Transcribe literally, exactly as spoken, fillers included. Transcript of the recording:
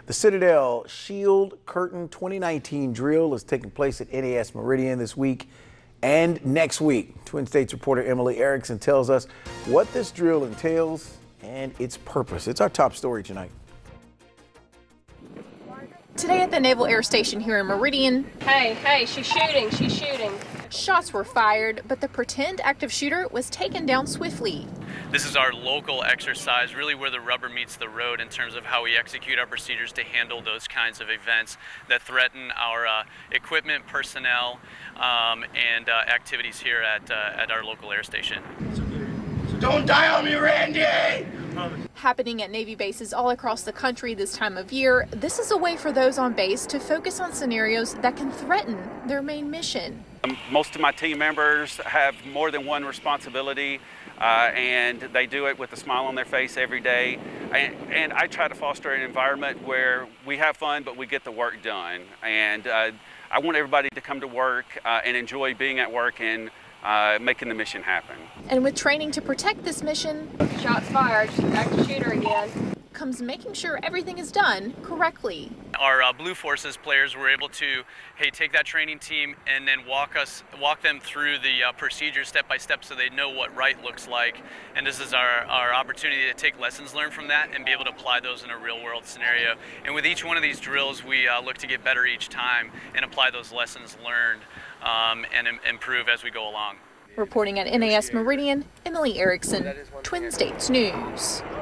The Citadel Shield Curtain twenty nineteen drill is taking place at N A S Meridian this week and next week. Twin States reporter Emily Erickson tells us what this drill entails and its purpose. It's our top story tonight. Today at the Naval Air Station here in Meridian. Hey, hey, she's shooting, she's shooting. Shots were fired, but the pretend active shooter was taken down swiftly. This is our local exercise, really where the rubber meets the road in terms of how we execute our procedures to handle those kinds of events that threaten our uh, equipment, personnel, um, and uh, activities here at, uh, at our local air station. Don't die on me, Randy! Happening at Navy bases all across the country this time of year, this is a way for those on base to focus on scenarios that can threaten their main mission. Most of my team members have more than one responsibility, uh, and they do it with a smile on their face every day. And, and I try to foster an environment where we have fun, but we get the work done. And uh, I want everybody to come to work uh, and enjoy being at work and uh, making the mission happen. And with training to protect this mission, shots fired, active shooter again, comes making sure everything is done correctly. Our uh, Blue Forces players were able to, hey, take that training team and then walk us, walk them through the uh, procedures step by step so they know what right looks like. And this is our, our opportunity to take lessons learned from that and be able to apply those in a real world scenario. And with each one of these drills, we uh, look to get better each time and apply those lessons learned um, and im- improve as we go along. Reporting at N A S Meridian, Emily Erickson, Twin States News.